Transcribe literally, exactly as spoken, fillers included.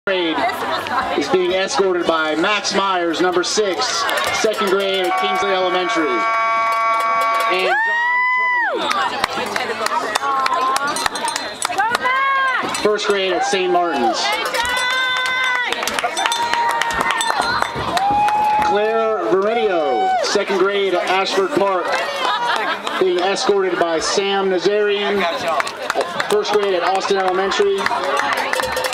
grade is being escorted by Max Myers, number six, second grade at Kingsley Elementary, and John Termini, first grade at Saint Martin's. Claire Veridio, second grade at Ashford Park, being escorted by Sam Nazarian, first grade at Austin Elementary.